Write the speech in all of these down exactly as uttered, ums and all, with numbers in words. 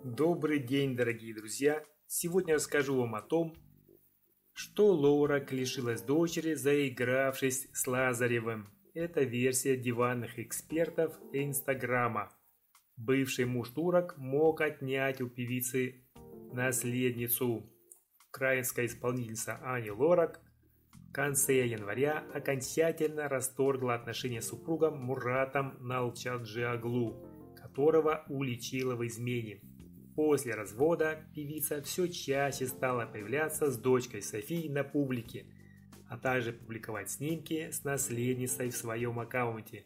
Добрый день, дорогие друзья! Сегодня расскажу вам о том, что Лорак лишилась дочери, заигравшись с Лазаревым. Это версия диванных экспертов Инстаграма. Бывший муж турок мог отнять у певицы наследницу. Украинская исполнительница Ани Лорак в конце января окончательно расторгла отношения с супругом Муратом Налчаджиоглу, которого уличила в измене. После развода певица все чаще стала появляться с дочкой Софией на публике, а также публиковать снимки с наследницей в своем аккаунте.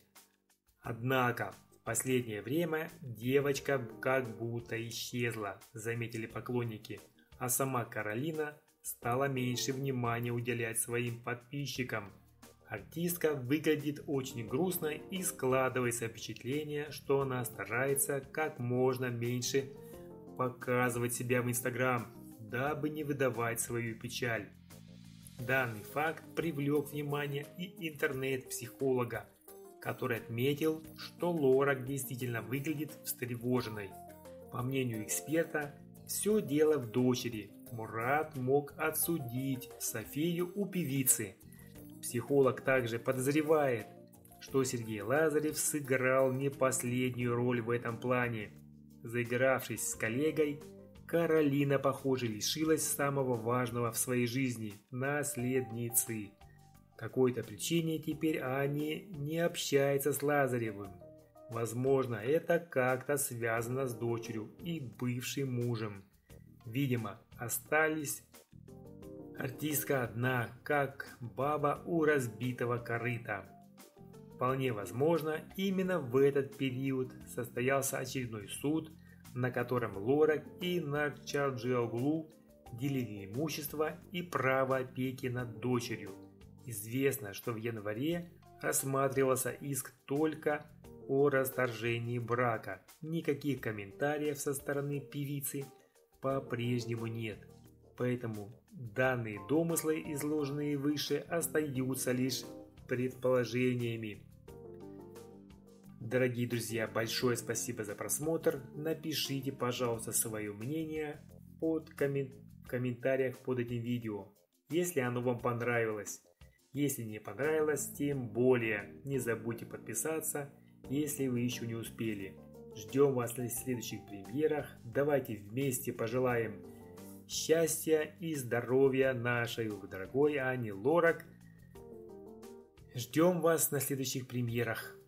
Однако в последнее время девочка как будто исчезла, заметили поклонники, а сама Каролина стала меньше внимания уделять своим подписчикам. Артистка выглядит очень грустно и складывается впечатление, что она старается как можно меньше показывать себя в Инстаграм, дабы не выдавать свою печаль. Данный факт привлек внимание и интернет-психолога, который отметил, что Лорак действительно выглядит встревоженной. По мнению эксперта, все дело в дочери. Мурат мог отсудить Софию у певицы. Психолог также подозревает, что Сергей Лазарев сыграл не последнюю роль в этом плане. Заигравшись с коллегой, Каролина, похоже, лишилась самого важного в своей жизни – наследницы. По какой-то причине теперь Аня не общается с Лазаревым. Возможно, это как-то связано с дочерью и бывшим мужем. Видимо, остались артистка одна, как баба у разбитого корыта. Вполне возможно, именно в этот период состоялся очередной суд, на котором Лорак и Налчаджиоглу делили имущество и право опеки над дочерью. Известно, что в январе рассматривался иск только о расторжении брака. Никаких комментариев со стороны певицы по-прежнему нет. Поэтому данные домыслы, изложенные выше, остаются лишь предположениями. Дорогие друзья, большое спасибо за просмотр. Напишите, пожалуйста, свое мнение под коммен... в комментариях под этим видео, если оно вам понравилось. Если не понравилось, тем более не забудьте подписаться, если вы еще не успели. Ждем вас на следующих премьерах. Давайте вместе пожелаем счастья и здоровья нашей дорогой Ане Лорак. Ждем вас на следующих премьерах.